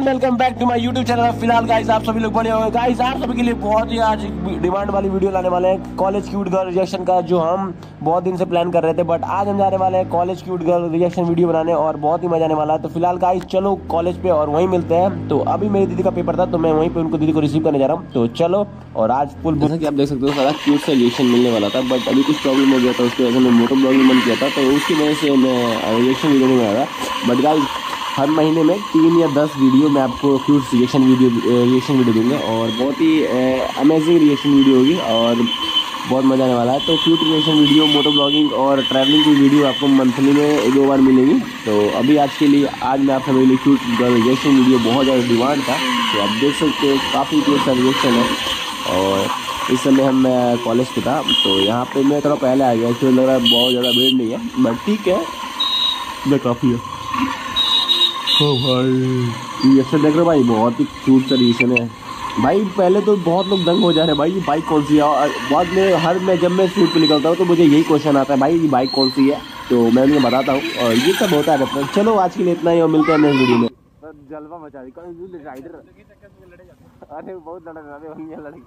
Welcome back to my YouTube channel. फिलहाल guys आप सभी लोग बने होंगे। गाइस आप सभी के लिए बहुत ही आज डिमांड वाली वीडियो लाने वाले हैं कॉलेज क्यूट गर्ल रिएक्शन का, जो हम बहुत दिन से प्लान कर रहे थे। बट आज हम जाने वाले हैं college cute girl reaction video बनाने और बहुत ही मजा आने वाला है। तो फिलहाल गाइस चलो कॉलेज पे और वहीं मिलते हैं। तो अभी मेरी दीदी का पेपर था तो मैं वहीं पे उनको दीदी को रिसीव करने जा रहा हूँ। तो चलो। और आज फुल जैसा कि आप देख सकते हो सारा क्यूट सा रिएक्शन मिलने वाला था, बट अभी कुछ प्रॉब्लम हो गया था, उसकी वजह से मैं मोटो ब्लॉगिंग बंद किया था, तो उसकी वजह से मैं रिएक्शन वीडियो नहीं बना रहा। बट गाइस हर महीने में 3 या 10 वीडियो मैं आपको क्यूट रिएक्शन वीडियो दूंगा और बहुत ही अमेजिंग रिएक्शन वीडियो होगी और बहुत मजा आने वाला है। तो cute reaction video, moto vlogging और ट्रैवलिंग की वीडियो आपको मंथली में 2 बार मिलेगी। तो अभी आज के लिए आज मैं आप सभी लिए क्यूट रिएक्शन वीडियो बहुत ज़्यादा डिमांड था, तो आप देख सकते हो काफ़ी क्यूट सा रिएक्शन है। और इस समय हम कॉलेज पे था, तो यहाँ पे मैं थोड़ा पहले आ गया, इसलिए लग रहा है बहुत ज़्यादा भीड़ नहीं है, बट ठीक है मैं काफ़ी है। ओ भाई रिएक्शन देख रहे हो भाई, बहुत ही क्यूट सा रिएक्शन है भाई। पहले तो बहुत लोग दंग हो जा रहे हैं भाई, ये बाइक कौन सी है। और बाद में जब मैं शूट पे निकलता हूँ तो मुझे यही क्वेश्चन आता है, भाई ये बाइक कौन सी है। तो मैं उन्हें बताता हूँ और ये सब होता है मतलब। चलो आज के लिए इतना ही और मिलते हैं नेक्स्ट वीडियो में। जलवा मचा दी राइडर, अरे बहुत लड़ाई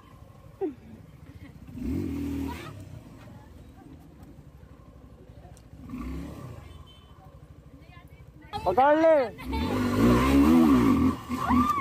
पकड़ ले।